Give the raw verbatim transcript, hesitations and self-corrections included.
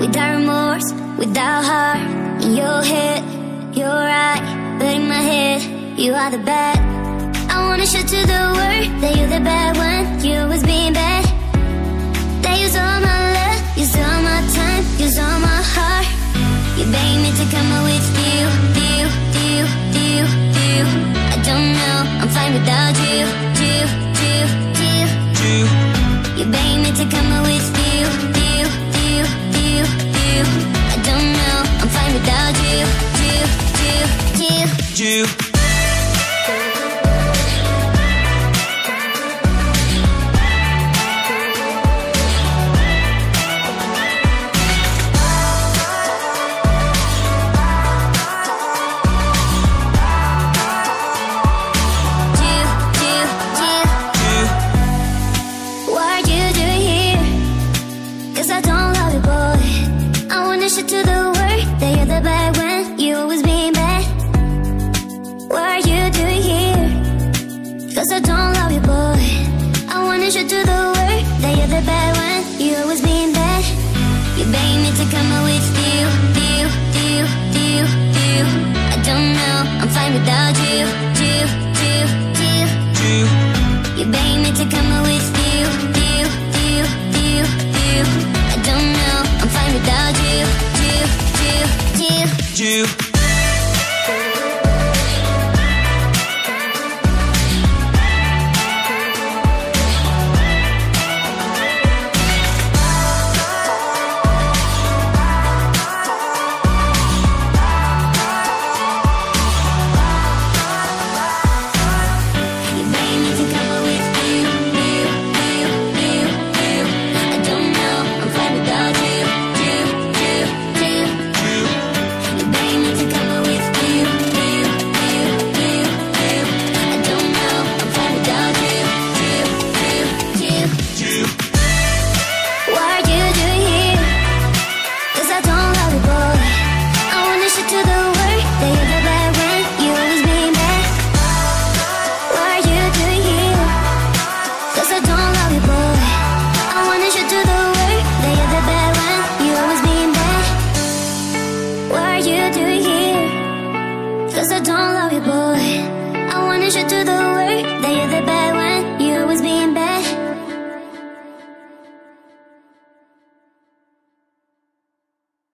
without remorse, without heart. In your head, you're right, but in my head, you are the bad. I wanna show to the world that you're the bad one. You was being bad. That use all my love, use all my time, use all my heart. You begged me to come out with you, you, you, you, you. I don't know, I'm fine without you, you, you, you, you. You begged me to come out with you, you, you, you, you. I don't know, I'm fine without you, you, you, you, you. To the world that you're the bad when you always being bad. What are you doing here? Cause I don't love you, boy. I wanna show to the world that you're the bad one. You always being bad. You begged me to come out with you, you, you, you, you. I don't know, I'm fine without you, you, you, you, you. You begged me to come out with you, you, you, you, you. I don't know, I'm fine without you. You